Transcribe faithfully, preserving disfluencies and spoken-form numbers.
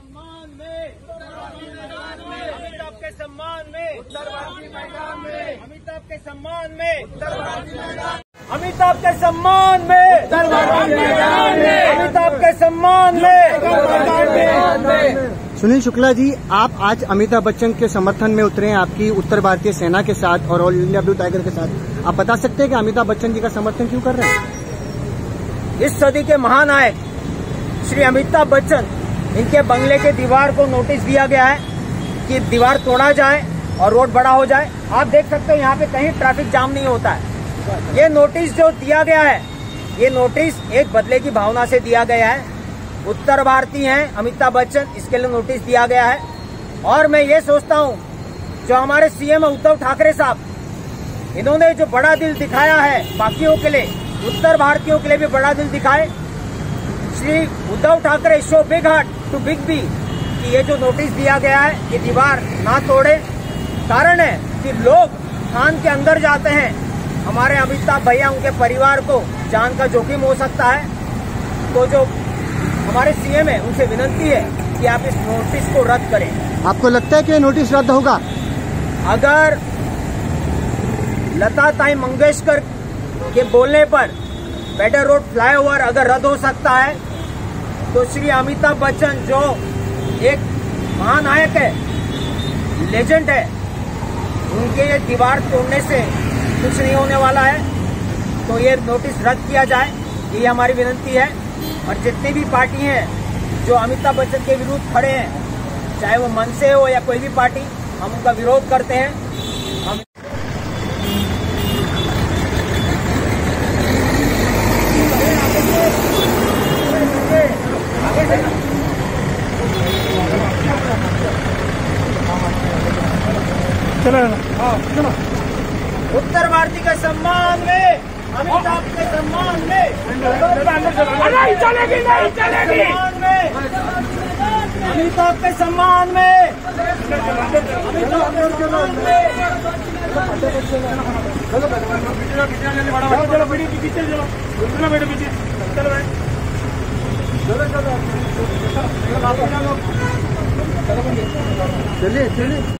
सम्मान में अमिताभ के सम्मान में उत्तर भारतीय मैदान में अमिताभ के सम्मान में उत्तर भारतीय मैदान अमिताभ के सम्मान में उत्तर भारतीय मैदान में अमिताभ के सम्मान में उत्तर भारतीय मैदान में। सुनील शुक्ला जी, आप आज अमिताभ बच्चन के समर्थन में उतरे हैं आपकी उत्तर भारतीय सेना के साथ और ऑल इंडिया ब्लू टाइगर के साथ। आप बता सकते हैं कि अमिताभ बच्चन जी का समर्थन क्यों कर रहे हैं? इस सदी के महानायक श्री अमिताभ बच्चन, इनके बंगले के दीवार को नोटिस दिया गया है कि दीवार तोड़ा जाए और रोड बड़ा हो जाए। आप देख सकते हो यहाँ पे कहीं ट्रैफिक जाम नहीं होता है। ये नोटिस जो दिया गया है, ये नोटिस एक बदले की भावना से दिया गया है। उत्तर भारतीय हैं अमिताभ बच्चन, इसके लिए नोटिस दिया गया है। और मैं ये सोचता हूँ जो हमारे सीएम उद्धव ठाकरे साहब, इन्होंने जो बड़ा दिल दिखाया है बाकियों के लिए, उत्तर भारतीयों के लिए भी बड़ा दिल दिखाए। Shri Uddhav Thackeray show big heart to big B कि ये जो नोटिस दिया गया है, ये दीवार ना तोड़े। कारण है कि लोग थान के अंदर जाते हैं, हमारे अमिताभ भैया, उनके परिवार को जान का जोखिम हो सकता है। तो जो हमारे सीएम है, उनसे विनती है कि आप इस नोटिस को रद्द करें। आपको लगता है कि ये नोटिस रद्द होगा? अगर लता ताई मंगेशकर के बोलने पर बेटर रोड फ्लाईओवर अगर रद्द हो सकता है, तो श्री अमिताभ बच्चन जो एक महानायक है, लेजेंड है, उनके ये दीवार तोड़ने से कुछ नहीं होने वाला है। तो ये नोटिस रद्द किया जाए, ये हमारी विनती है। और जितनी भी पार्टी हैं जो अमिताभ बच्चन के विरुद्ध खड़े हैं, चाहे वो मन से हो या कोई भी पार्टी, हम उनका विरोध करते हैं। हम चलो चलो उत्तर भारतीय के सम्मान में, अमिताभ के सम्मान में, नहीं चलेगी, नहीं चलेगी, अमिताभ के सम्मान में, अमिताभ के सम्मान में। चलो पीछे पीछे चलो, चलो बेटे पीछे चलो भाई, चलो चलो चलिए चलिए।